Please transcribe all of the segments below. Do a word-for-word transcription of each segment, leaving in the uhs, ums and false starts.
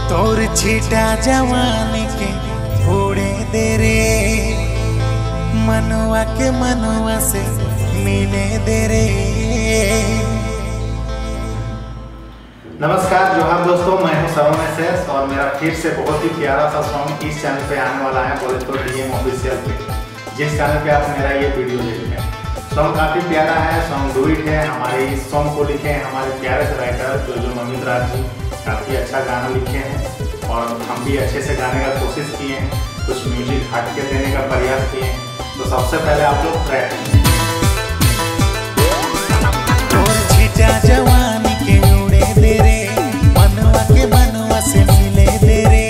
तोर छीटा जवानी के उड़े दे रे, मनुआ के मनुआ से मिले दे रे। नमस्कार जोहार दोस्तों, मैं हूं सरवण एस और मेरा फिर से बहुत ही प्यारा सा सॉन्ग इस चैनल पे आने वाला है कॉलेज डीएम ऑफिशियल पे, जिस चैनल पे आप मेरा ये वीडियो देख रहे हैं। सॉन्ग काफ़ी प्यारा है, सॉन्ग डुइट है। हमारे इस सॉन्ग को लिखे हैं हमारे प्यारे से राइटर जो जो नमित राज जी, काफ़ी अच्छा गाना लिखे हैं और हम भी अच्छे से गाने का कोशिश किए हैं, कुछ म्यूजिक हट के देने का प्रयास किए हैं। तो सबसे पहले आप लोग ट्रैक जवानी के उड़े दे रे, मनुआ के मनुआ से मिले दे रे।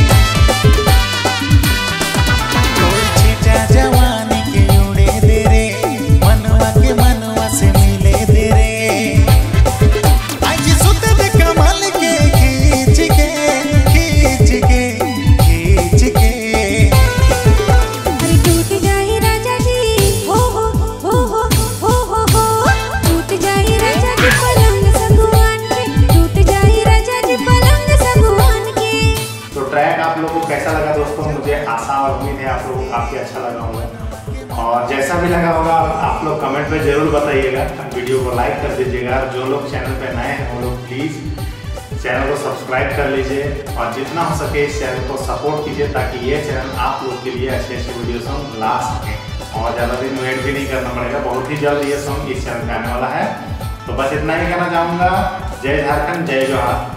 तोर छीटा जवानी के उड़े दे रे, मनुआ के मनुआ से मिले दे रे। आज सुते दे कमाल के खींच के खींच के खींच के। अरे टूट जाए राजा जी, हो हो हो हो हो हो हो टूट जाए राजा जी पलंग सगुआन के, टूट जाए राजा जी पलंग सगुआन के। तो ट्रैक आप लोगों को कैसा लगा दोस्तों? मुझे आशा और उम्मीद है आप लोगों को काफ़ी अच्छा लगा होगा, और जैसा भी लगा होगा आप लोग कमेंट में ज़रूर बताइएगा। वीडियो को लाइक कर दीजिएगा। जो लोग चैनल पे नए हैं वो लोग प्लीज़ चैनल को सब्सक्राइब कर लीजिए और जितना हो सके इस चैनल को सपोर्ट कीजिए, ताकि ये चैनल आप लोग के लिए अच्छे अच्छे वीडियोस हम ला सकें और ज़्यादा दिन वेट भी नहीं करना पड़ेगा। बहुत ही जल्द ये सॉन्ग इस चैनल पे आने वाला है। तो बस इतना ही कहना चाहूँगा। जय झारखंड, जय जोहार।